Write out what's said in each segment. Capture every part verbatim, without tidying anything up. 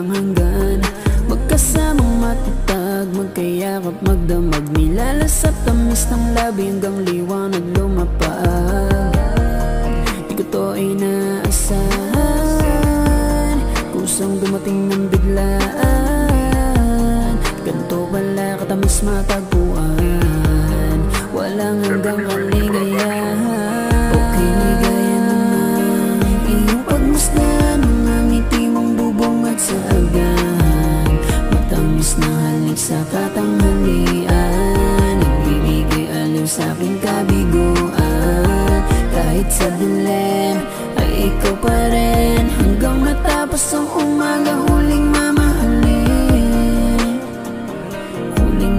walang hanggan. Magkasamang matatag, magkayakap, magdamag, nilalasap tamis ng labi hanggang liwanag lumapag. Di ko to inaasahan, kusang dumating ng biglaan. Ganto pala katamis matagpuan, walang hanggang kaligayahan. Okay, ligaya naman iyong pagmasdan, mga ngiti mong bubong at sa agan. Matamis na halik sa katanghalian, nagbibigay aliw sa'king kabiguan. Kahit sa dilim ay ikaw pa rin, hanggang matapos ang umaga huling mamahalin. Huling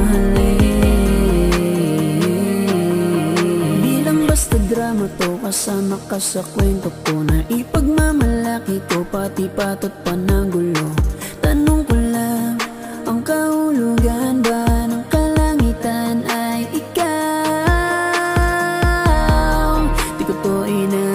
mamahalin. Bilang basta drama to, kasama ka sa kwento ko, na ipagmamalaki ko pati patot pa ng gulo. Tanong ko lang, ang kahulugan ba ng kalangitan ay ikaw? Di ko to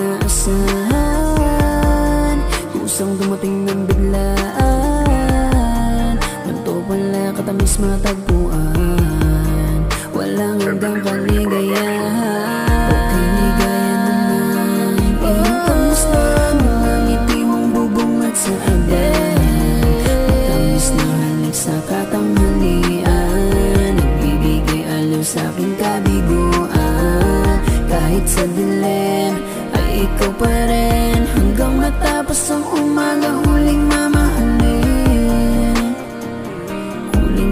inaasahan, kusang dumating ng biglaan. Ganto pala katamis matagpuan, walang hanggang kaligayahan. Okay, ligaya naman iyong pagmasdan, mga ngiti mong bubong at sa agan. Matamis na halik sa katanghalian, nagbibigay aliw sa'king kabiguan. Kahit sa dilim ay ikaw pa rin, hanggang matapos ang umaga huling mamahalin. Huling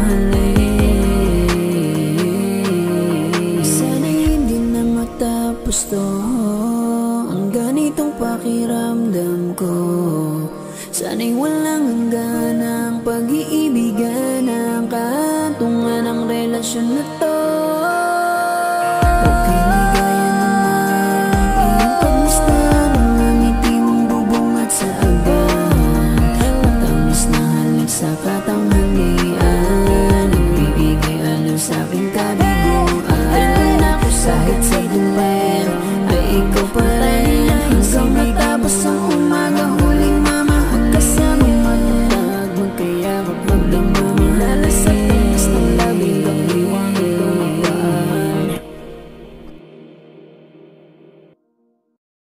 mamahalin. Sana'y hindi na matapos to, ang ganitong pakiramdam ko. Sana'y walang hanggan ang pag-iibigan, ang kahantungan ng relasyon na to. Okay, ligaya naman iyong pagmasdan, mga ngiti mong bubong at sa agan. Matamis na halik sa katanghalian, nagbibigay aliw sa'king kabiguan. Kahit sa dilim ay ikaw pa rin, hanggang matapos ang umaga huling mamahalin. Magkasamang matatag, magkayakap, magdamag,